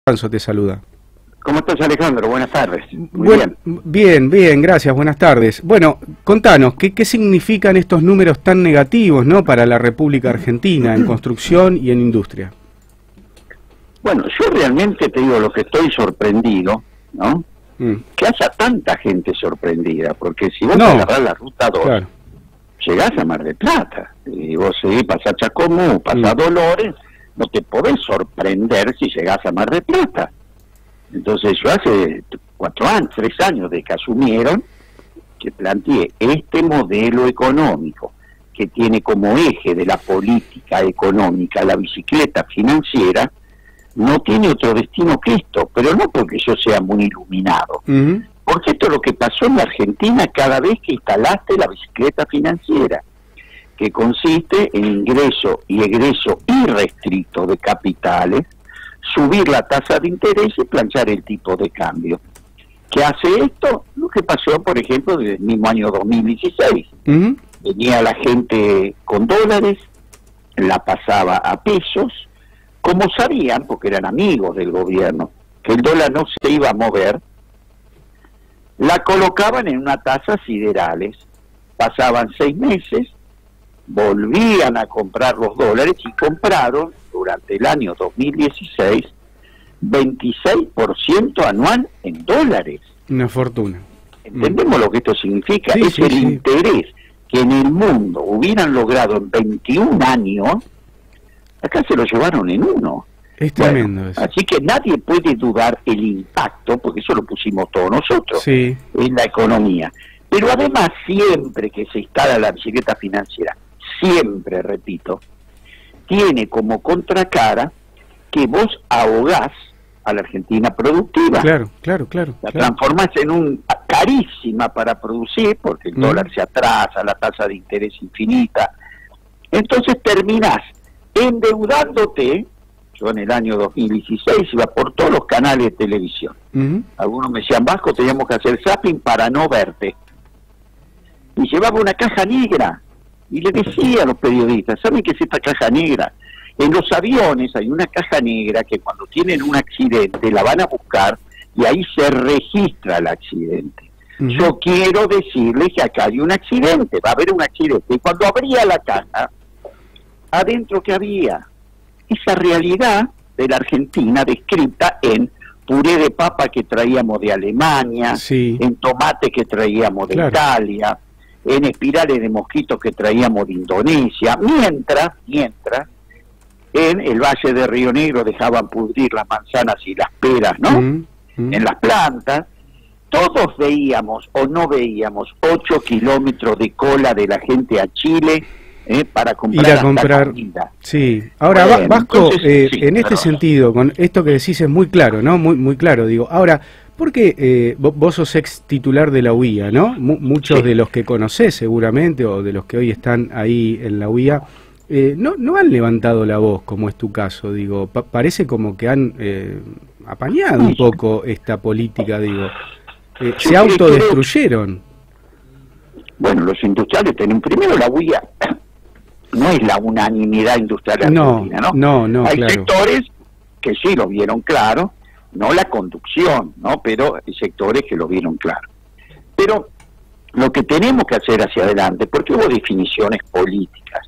Alonso te saluda. ¿Cómo estás, Alejandro? Buenas tardes. Muy bien. Bien, gracias, buenas tardes. Bueno, contanos, ¿qué significan estos números tan negativos, ¿no?, para la República Argentina en construcción y en industria? Bueno, yo realmente te digo lo que estoy sorprendido, ¿no? Que haya tanta gente sorprendida, porque si vos agarrás la ruta 2, claro, llegás a Mar del Plata, y vos pasás Chacomú, pasás Dolores, no te podés sorprender si llegás a Mar del Plata. Entonces yo hace 3 años de que asumieron, que planteé este modelo económico que tiene como eje de la política económica la bicicleta financiera, no tiene otro destino que esto, pero no porque yo sea muy iluminado, porque esto es lo que pasó en la Argentina cada vez que instalaste la bicicleta financiera, que consiste en ingreso y egreso irrestricto de capitales, subir la tasa de interés y planchar el tipo de cambio. ¿Qué hace esto? Lo que pasó, por ejemplo, desde el mismo año 2016. Venía la gente con dólares, la pasaba a pesos, como sabían, porque eran amigos del gobierno, que el dólar no se iba a mover, la colocaban en una tasa siderales. Pasaban 6 meses, volvían a comprar los dólares y compraron durante el año 2016 26% anual en dólares. Una fortuna. ¿Entendemos lo que esto significa? Sí, es el interés que en el mundo hubieran logrado en 21 años, acá se lo llevaron en 1. Es tremendo eso. Así que nadie puede dudar el impacto, porque eso lo pusimos todos nosotros, en la economía. Pero además, siempre que se instala la bicicleta financiera, siempre, repito, tiene como contracara que vos ahogás a la Argentina productiva. Claro. La transformás en carísima para producir, porque el dólar se atrasa, la tasa de interés infinita. Entonces terminás endeudándote. Yo en el año 2016 iba por todos los canales de televisión. Algunos me decían, Vasco, teníamos que hacer zapping para no verte. Y llevaba una caja negra. Y le decía a los periodistas, ¿saben qué es esta caja negra? En los aviones hay una caja negra que cuando tienen un accidente la van a buscar y ahí se registra el accidente. Yo quiero decirles que acá hay un accidente, va a haber un accidente. Y cuando abría la caja, adentro que había esa realidad de la Argentina descrita en puré de papa que traíamos de Alemania, en tomate que traíamos de Italia, en espirales de mosquitos que traíamos de Indonesia, mientras en el Valle de Río Negro dejaban pudrir las manzanas y las peras, ¿no? En las plantas. Todos veíamos o no veíamos 8 kilómetros de cola de la gente a Chile para comprar, ir a comprar comida. Sí. Ahora, bueno, Vasco, entonces, en este sentido, con esto que decís es muy claro, ¿no? Muy claro, digo. Ahora, porque vos sos ex titular de la UIA, ¿no? Muchos de los que conocés seguramente, o de los que hoy están ahí en la UIA, no han levantado la voz, como es tu caso, digo. Parece como que han apañado un poco esta política, digo. Se autodestruyeron. Bueno, los industriales tienen primero la UIA. No es la unanimidad industrial argentina, ¿no? Hay sectores que sí lo vieron claro, no la conducción, ¿no? Pero hay sectores que lo vieron claro. Pero lo que tenemos que hacer hacia adelante, porque hubo definiciones políticas.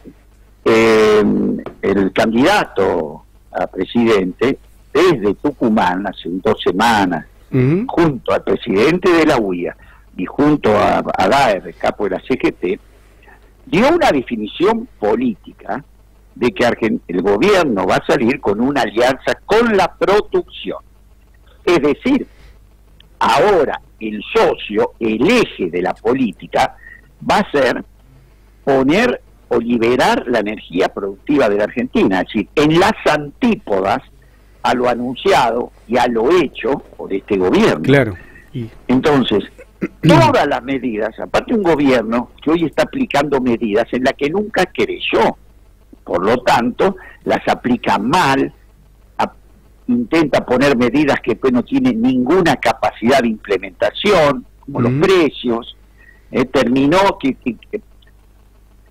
El candidato a presidente desde Tucumán hace 2 semanas, junto al presidente de la UIA y junto a Daer, el capo de la CGT, dio una definición política de que el gobierno va a salir con una alianza con la producción. Es decir, ahora el socio, el eje de la política, va a ser poner o liberar la energía productiva de la Argentina, es decir, en las antípodas a lo anunciado y a lo hecho por este gobierno. Claro. Entonces, todas las medidas, aparte un gobierno que hoy está aplicando medidas en las que nunca creyó, por lo tanto, las aplica mal, intenta poner medidas que pues no tienen ninguna capacidad de implementación, como los precios, terminó que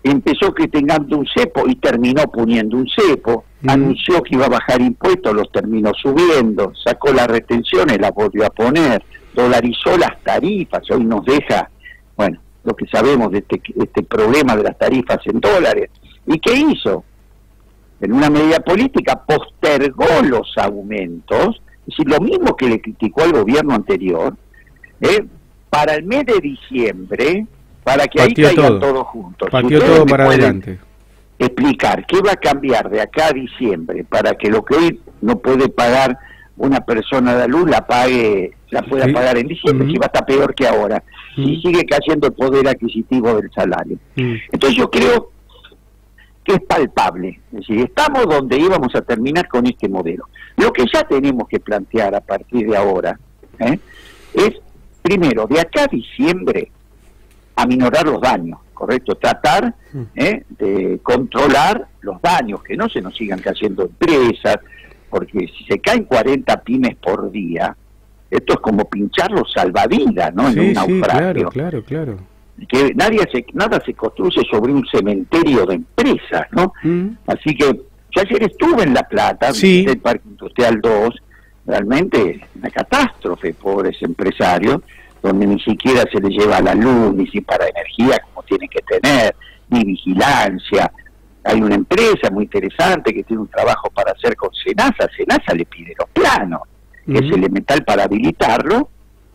empezó criticando un cepo y terminó poniendo un cepo, anunció que iba a bajar impuestos, los terminó subiendo, sacó las retenciones, las volvió a poner, dolarizó las tarifas, hoy nos deja, bueno, lo que sabemos de este problema de las tarifas en dólares. ¿Y qué hizo? En una medida política postergó los aumentos, es decir, lo mismo que le criticó al gobierno anterior, para el mes de diciembre, para que Partió ahí caigan todos juntos. Partió todo para adelante. Explicar qué va a cambiar de acá a diciembre para que lo que hoy no puede pagar una persona de la luz la pueda pagar en diciembre, si va a estar peor que ahora, y sigue cayendo el poder adquisitivo del salario. Entonces yo creo que es palpable, es decir, estamos donde íbamos a terminar con este modelo. Lo que ya tenemos que plantear a partir de ahora es, primero, de acá a diciembre, aminorar los daños, ¿correcto? Tratar de controlar los daños, que no se nos sigan cayendo empresas, porque si se caen 40 pymes por día, esto es como pinchar los salvavidas, ¿no? En un naufragio. Claro. Que nada se construye sobre un cementerio de empresas, ¿no? Así que yo ayer estuve en La Plata, visité el Parque Industrial 2, realmente una catástrofe, pobres empresarios, donde ni siquiera se les lleva la luz, ni si para energía como tienen que tener, ni vigilancia. Hay una empresa muy interesante que tiene un trabajo para hacer con Senasa. Senasa le pide los planos, que es elemental para habilitarlo,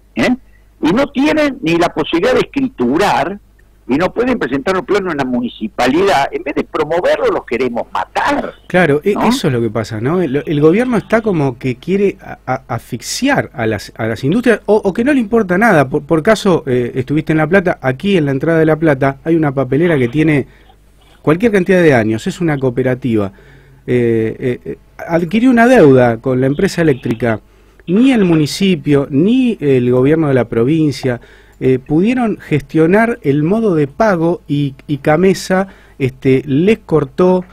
y no tienen ni la posibilidad de escriturar, y no pueden presentar un plano en la municipalidad. En vez de promoverlo, los queremos matar. Claro, ¿no? Eso es lo que pasa, ¿no? El gobierno está como que quiere asfixiar a las industrias, o que no le importa nada. Por caso, estuviste en La Plata, aquí en la entrada de La Plata hay una papelera que tiene cualquier cantidad de años, es una cooperativa. Adquirió una deuda con la empresa eléctrica. Ni el municipio, ni el gobierno de la provincia pudieron gestionar el modo de pago, y Camesa les cortó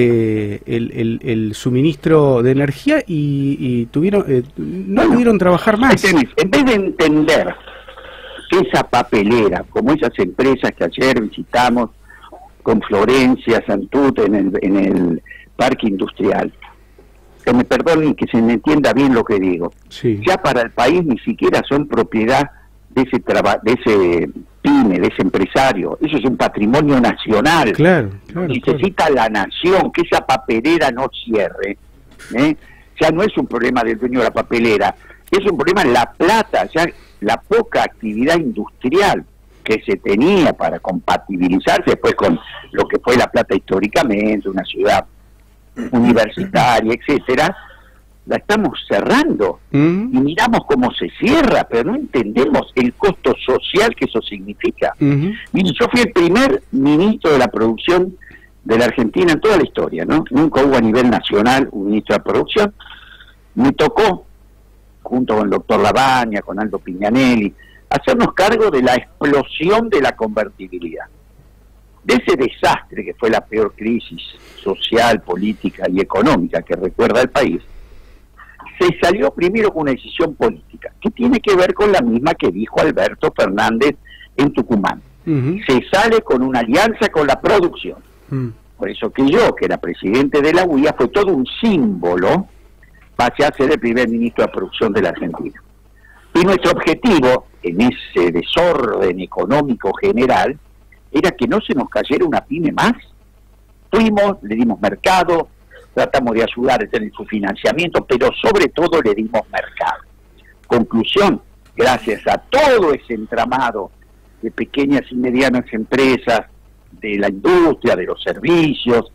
el suministro de energía y tuvieron no pudieron trabajar más. En vez de entender que esa papelera, como esas empresas que ayer visitamos con Florencia, Santut, en el Parque Industrial, que me perdonen, que se me entienda bien lo que digo, ya para el país ni siquiera son propiedad de ese pyme, de ese empresario. Eso es un patrimonio nacional. Claro. Necesita la nación que esa papelera no cierre. Ya no es un problema del dueño de la papelera, es un problema en La Plata, ya la poca actividad industrial que se tenía para compatibilizarse después con lo que fue La Plata históricamente, una ciudad universitaria, etcétera, la estamos cerrando y miramos cómo se cierra, pero no entendemos el costo social que eso significa. Mire, yo fui el primer ministro de la producción de la Argentina en toda la historia, ¿no? Nunca hubo a nivel nacional un ministro de producción. Me tocó, junto con el doctor Labaña, con Aldo Pignanelli, hacernos cargo de la explosión de la convertibilidad. De ese desastre que fue la peor crisis social, política y económica que recuerda el país, se salió primero con una decisión política, que tiene que ver con la misma que dijo Alberto Fernández en Tucumán. Se sale con una alianza con la producción. Por eso que yo, que era presidente de la UIA, fue todo un símbolo, pasé a ser el primer ministro de producción de la Argentina. Y nuestro objetivo, en ese desorden económico general, era que no se nos cayera una pyme más. Fuimos, le dimos mercado, tratamos de ayudar en su financiamiento, pero sobre todo le dimos mercado. Conclusión, gracias a todo ese entramado de pequeñas y medianas empresas, de la industria, de los servicios,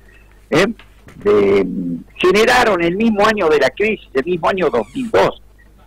generaron el mismo año de la crisis, el mismo año 2002,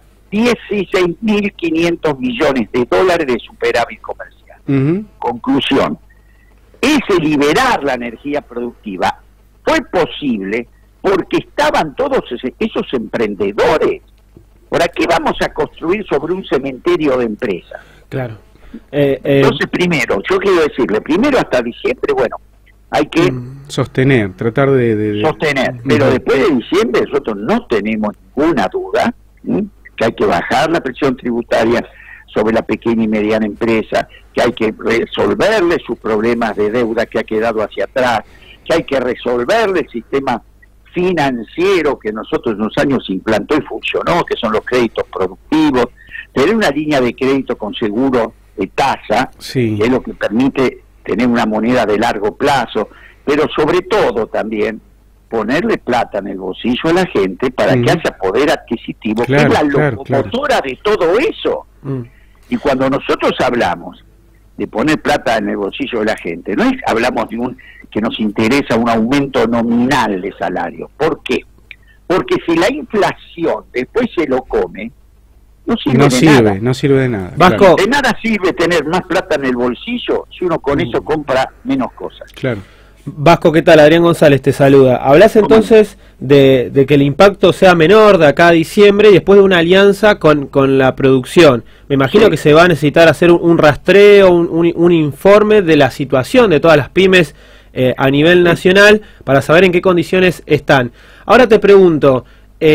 16.500 millones de dólares de superávit comercial. Conclusión, ese liberar la energía productiva fue posible porque estaban todos esos emprendedores. ¿Por qué vamos a construir sobre un cementerio de empresas? Claro. Entonces, primero, yo quiero decirle, primero hasta diciembre, bueno, hay que sostener, tratar de sostener, pero después de diciembre nosotros no tenemos ninguna duda que hay que bajar la presión tributaria sobre la pequeña y mediana empresa, que hay que resolverle sus problemas de deuda que ha quedado hacia atrás, que hay que resolverle el sistema financiero que nosotros en unos años implantó y funcionó, que son los créditos productivos, tener una línea de crédito con seguro de tasa, sí, que es lo que permite tener una moneda de largo plazo, pero sobre todo también ponerle plata en el bolsillo a la gente para que haya poder adquisitivo, claro, que es la claro, locomotora de todo eso. Y cuando nosotros hablamos de poner plata en el bolsillo de la gente, no es hablamos de que nos interesa un aumento nominal de salario. ¿Por qué? Porque si la inflación después se lo come, no sirve de nada. Vasco, claro. De nada sirve tener más plata en el bolsillo si uno con eso compra menos cosas. Claro. Vasco, ¿qué tal? Adrián González te saluda. Hablas entonces de que el impacto sea menor de acá a diciembre y después de una alianza con la producción. Me imagino que se va a necesitar hacer un rastreo, un informe de la situación de todas las pymes a nivel nacional para saber en qué condiciones están. Ahora te pregunto,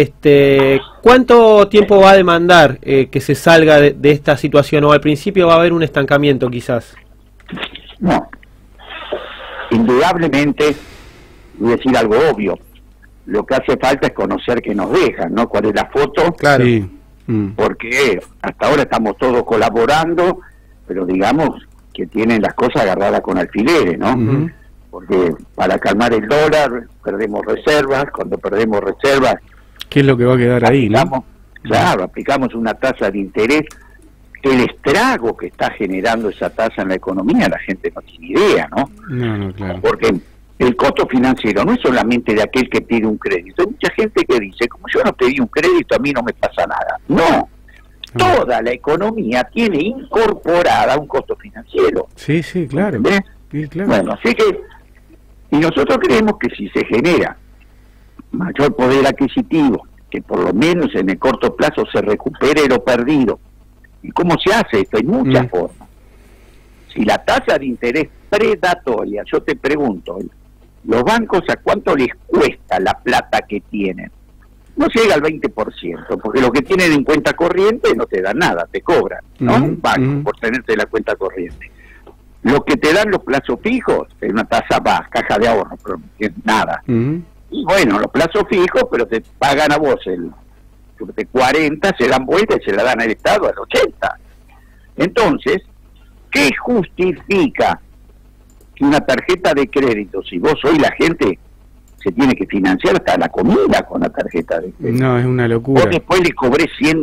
¿cuánto tiempo va a demandar que se salga de esta situación? ¿O al principio va a haber un estancamiento quizás? No. Indudablemente, voy a decir algo obvio, lo que hace falta es conocer qué nos dejan, ¿no? ¿Cuál es la foto? Claro. Sí. Porque hasta ahora estamos todos colaborando, pero digamos que tienen las cosas agarradas con alfileres, ¿no? Porque para calmar el dólar perdemos reservas, cuando perdemos reservas... ¿Qué es lo que va a quedar ahí, no? Claro, aplicamos una tasa de interés. El estrago que está generando esa tasa en la economía, la gente no tiene idea, ¿no? No, claro. Porque el costo financiero no es solamente de aquel que pide un crédito. Hay mucha gente que dice, como yo no pedí un crédito, a mí no me pasa nada. No, toda la economía tiene incorporada un costo financiero. Sí, claro. Sí, claro. Bueno, así que, y nosotros creemos que si se genera mayor poder adquisitivo, que por lo menos en el corto plazo se recupere lo perdido. ¿Y cómo se hace esto? Hay muchas formas. Si la tasa de interés predatoria, yo te pregunto, ¿los bancos a cuánto les cuesta la plata que tienen? No llega al 20%, porque lo que tienen en cuenta corriente no te dan nada, te cobran, ¿no? Un banco por tenerte la cuenta corriente. Lo que te dan los plazos fijos es una tasa baja, caja de ahorro, pero es nada. Y bueno, los plazos fijos, pero te pagan a vos de 40, se dan vuelta y se la dan al Estado al 80. Entonces, ¿qué justifica que una tarjeta de crédito, si vos hoy la gente se tiene que financiar hasta la comida con la tarjeta de crédito? No, es una locura. Vos después le cobré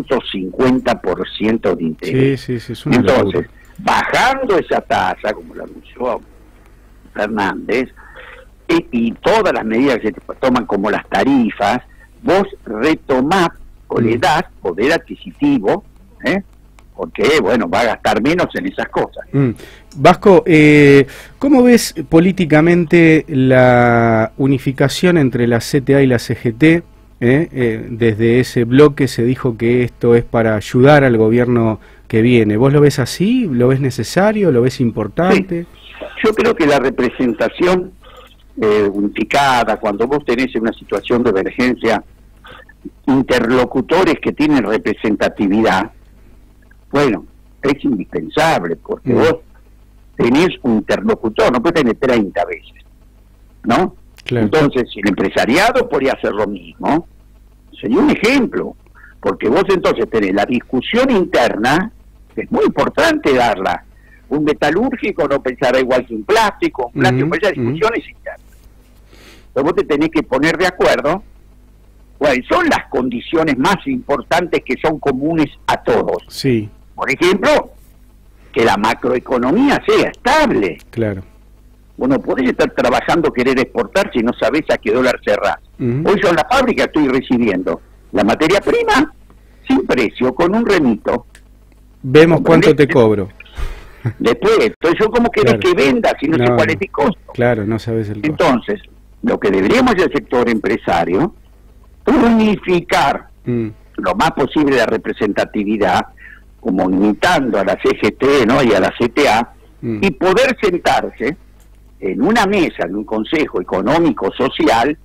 150% de interés. Sí, es una locura. Entonces, bajando esa tasa, como lo anunció Fernández, y todas las medidas que se toman como las tarifas, vos retomás o le das poder adquisitivo, porque, bueno, va a gastar menos en esas cosas. Vasco, ¿cómo ves políticamente la unificación entre la CTA y la CGT? Desde ese bloque se dijo que esto es para ayudar al gobierno que viene. ¿Vos lo ves así? ¿Lo ves necesario? ¿Lo ves importante? Sí. Yo creo que la representación unificada, cuando vos tenés una situación de emergencia, interlocutores que tienen representatividad, bueno, es indispensable, porque vos tenés un interlocutor, no puedes tener 30 veces, ¿no? Claro. Entonces, si el empresariado podría hacer lo mismo, sería un ejemplo, porque vos entonces tenés la discusión interna, que es muy importante darla. Un metalúrgico no pensará igual que un plástico pues hay discusiones internas. Entonces vos te tenés que poner de acuerdo cuáles son las condiciones más importantes que son comunes a todos. Sí. Por ejemplo, que la macroeconomía sea estable. Claro. Vos no podés estar trabajando, querer exportar si no sabés a qué dólar cerrás. Hoy yo en la fábrica estoy recibiendo la materia prima sin precio, con un remito. Vemos cuánto te cobro. Después, entonces yo como querés que venda si no sé cuál es mi costo. Claro, no sabes el costo. Entonces, lo que deberíamos hacer el sector empresario, unificar lo más posible la representatividad, como imitando a la CGT, ¿no?, y a la CTA, y poder sentarse en una mesa, en un consejo económico, social,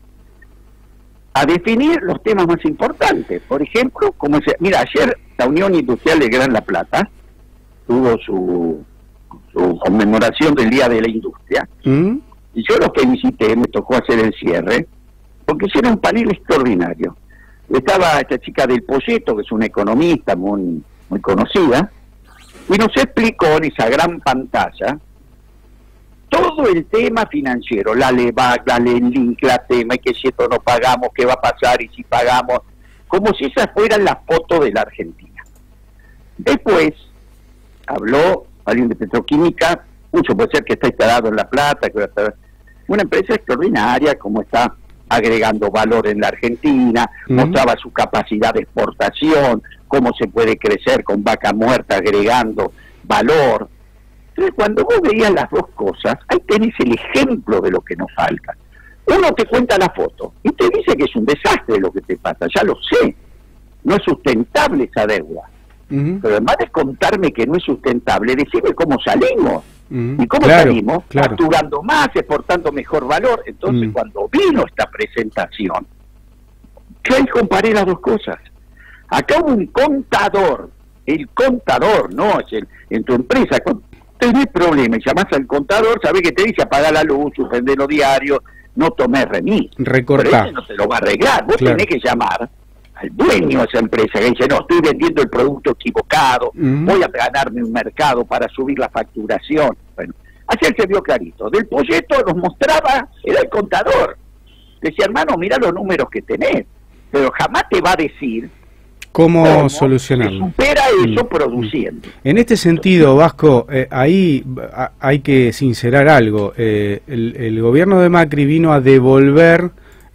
a definir los temas más importantes. Por ejemplo, mira, ayer la Unión Industrial de Gran La Plata tuvo su conmemoración del Día de la Industria, y yo lo que visité, me tocó hacer el cierre, porque hicieron un panel extraordinario. Estaba esta chica del Polleto, que es una economista muy conocida, y nos explicó en esa gran pantalla todo el tema financiero, la LEVAC, la LENLINK, la tema, y que si esto no pagamos, qué va a pasar, y si pagamos, como si esas fueran las fotos de la Argentina. Después habló alguien de Petroquímica, mucho puede ser que está instalado en La Plata, que una empresa extraordinaria, como está agregando valor en la Argentina, mostraba su capacidad de exportación, cómo se puede crecer con Vaca Muerta agregando valor. Entonces, cuando vos veías las dos cosas, ahí tenés el ejemplo de lo que nos falta. Uno te cuenta la foto y te dice que es un desastre lo que te pasa, ya lo sé, no es sustentable esa deuda. Pero además de contarme que no es sustentable, decime cómo salimos. ¿Y cómo salimos? Facturando más, exportando mejor valor. Entonces, cuando vino esta presentación, yo ahí comparé las dos cosas. Acá hubo un contador, el contador, no es en tu empresa, cuando tenés problemas, llamás al contador, sabés que te dice apagar la luz, suspender los diarios, no tomés remis. Recortar. Pero ese no te lo va a arreglar, vos tenés que llamar al dueño de esa empresa que dice, no, estoy vendiendo el producto equivocado, voy a ganarme un mercado para subir la facturación. Bueno, ayer se vio clarito. Del Polleto nos mostraba, era el contador. Decía, hermano, mira los números que tenés, pero jamás te va a decir cómo solucionarlo. Supera eso produciendo. En este sentido, Vasco, ahí hay que sincerar algo. El gobierno de Macri vino a devolver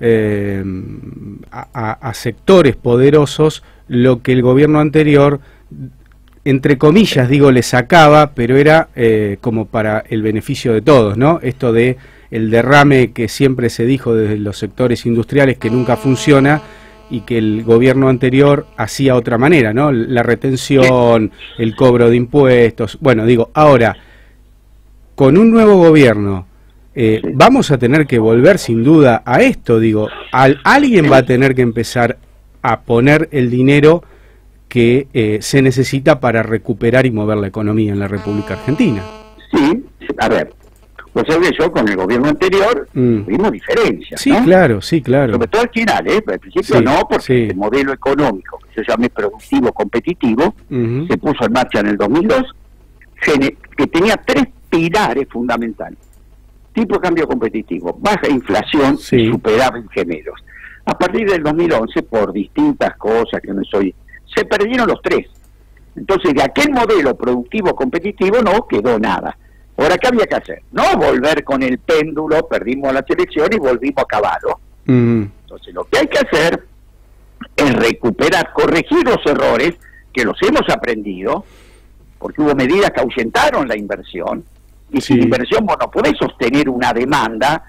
a sectores poderosos lo que el gobierno anterior, entre comillas digo, le sacaba, pero era como para el beneficio de todos, ¿no? Esto de el derrame que siempre se dijo desde los sectores industriales que nunca funciona y que el gobierno anterior hacía otra manera, ¿no? La retención, el cobro de impuestos. Bueno, digo, ahora, con un nuevo gobierno, vamos a tener que volver sin duda a esto, digo, alguien va a tener que empezar a poner el dinero que se necesita para recuperar y mover la economía en la República Argentina. Sí, a ver, pues yo con el gobierno anterior tuvimos diferencias, sí, ¿no? Claro, sí, claro. Sobre todo al final, al principio no, porque el modelo económico, que yo llamé productivo competitivo, se puso en marcha en el 2002, que tenía tres pilares fundamentales. Tipo de cambio competitivo, baja inflación y superávit gemelos. A partir del 2011, por distintas cosas que no soy, se perdieron los tres. Entonces, de aquel modelo productivo competitivo no quedó nada. Ahora, ¿qué había que hacer? No volver con el péndulo, perdimos la selección y volvimos a caballo. Entonces, lo que hay que hacer es recuperar, corregir los errores, que los hemos aprendido, porque hubo medidas que ahuyentaron la inversión, y sin inversión vos no podés sostener una demanda,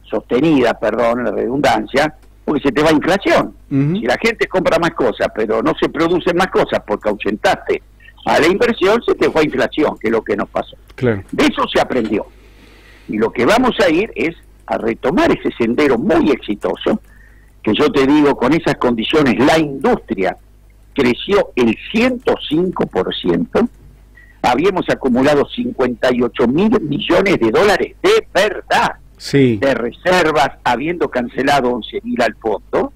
la redundancia, porque se te va inflación. Si la gente compra más cosas, pero no se producen más cosas porque ahuyentaste a la inversión, se te fue a inflación, que es lo que nos pasó. Claro. De eso se aprendió. Y lo que vamos a ir es a retomar ese sendero muy exitoso, que yo te digo, con esas condiciones, la industria creció el 105%, habíamos acumulado 58.000 millones de dólares de verdad, de reservas, habiendo cancelado 11.000 al fondo,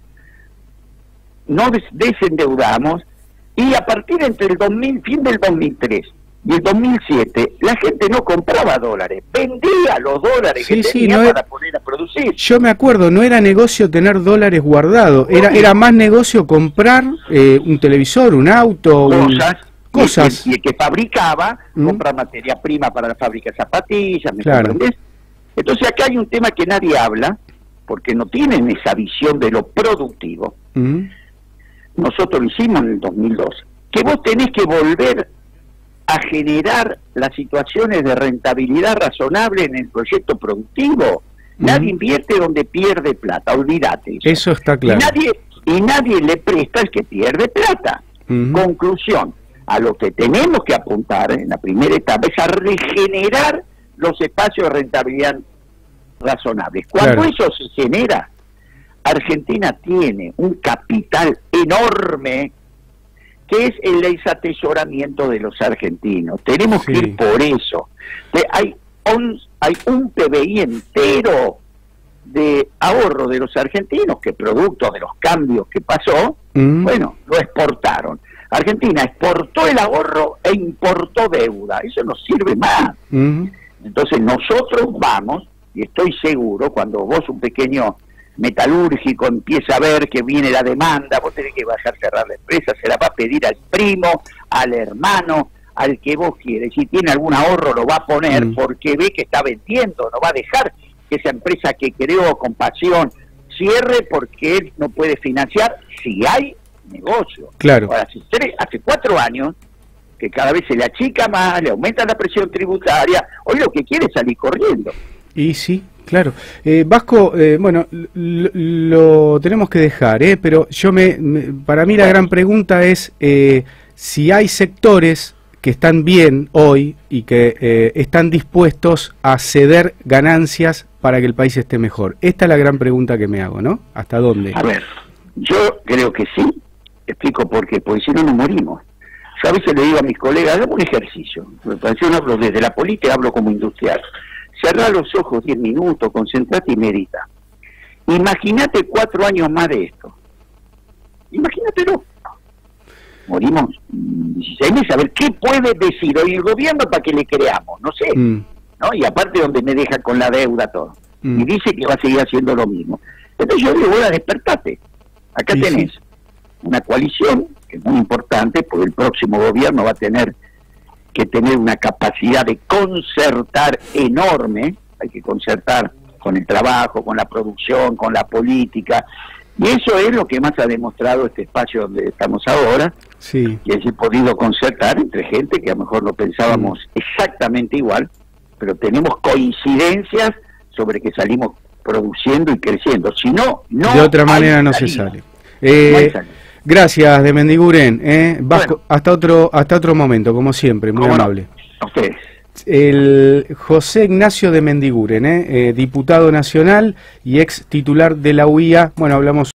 no desendeudamos, y a partir entre el fin del 2003 y el 2007, la gente no compraba dólares, vendía los dólares que tenía para poner a producir. Yo me acuerdo, no era negocio tener dólares guardados, era más negocio comprar un televisor, un auto, cosas. Y el que fabricaba, comprar materia prima para la fábrica de zapatillas, ¿me comprendés? Entonces acá hay un tema que nadie habla, porque no tienen esa visión de lo productivo. Nosotros lo hicimos en el 2002, que vos tenés que volver a generar las situaciones de rentabilidad razonable en el proyecto productivo. Nadie invierte donde pierde plata, olvídate. Eso está claro. Y nadie le presta al que pierde plata. Conclusión, a lo que tenemos que apuntar en la primera etapa es a regenerar los espacios de rentabilidad razonables. Cuando eso se genera, Argentina tiene un capital enorme que es el desatesoramiento de los argentinos. Tenemos que ir por eso. Hay un PBI entero de ahorro de los argentinos que producto de los cambios que pasó, bueno, lo exportaron. Argentina exportó el ahorro e importó deuda. Eso no sirve más. Entonces nosotros vamos, y estoy seguro, cuando vos, un pequeño metalúrgico, empieza a ver que viene la demanda, vos tenés que bajar, cerrar la empresa, se la va a pedir al primo, al hermano, al que vos quieres. Si tiene algún ahorro lo va a poner porque ve que está vendiendo, no va a dejar que esa empresa que creó con pasión cierre porque él no puede financiar si hay negocio. Claro. Ahora, hace 4 años que cada vez se le achica más, le aumenta la presión tributaria, hoy lo que quiere es salir corriendo. Y sí, claro. Vasco, bueno, lo tenemos que dejar, pero para mí la gran pregunta es si hay sectores que están bien hoy y que están dispuestos a ceder ganancias para que el país esté mejor. Esta es la gran pregunta que me hago, ¿no? ¿Hasta dónde? A ver, yo creo que sí, explico por qué, porque si no nos morimos. Yo a veces le digo a mis colegas, hagamos un ejercicio, yo no hablo desde la política, hablo como industrial. Cerrá los ojos 10 minutos, concentrate y medita. Imagínate 4 años más de esto. Imagínatelo. Morimos 16 meses, a ver, ¿qué puede decir hoy el gobierno para que le creamos? No sé, ¿no? Y aparte donde me deja con la deuda todo. Y dice que va a seguir haciendo lo mismo. Entonces yo digo, bueno, despertate. Acá tenés una coalición, que es muy importante, porque el próximo gobierno va a tener que tener una capacidad de concertar enorme. Hay que concertar con el trabajo, con la producción, con la política, y eso es lo que más ha demostrado este espacio donde estamos ahora, que he podido concertar entre gente que a lo mejor no pensábamos exactamente igual, pero tenemos coincidencias sobre que salimos produciendo y creciendo. Si no, de otra manera no se sale. Gracias, de Mendiguren, Vasco, bueno. hasta otro momento, como siempre, muy amable. A ustedes. El José Ignacio de Mendiguren, diputado nacional y ex titular de la UIA. Bueno, hablamos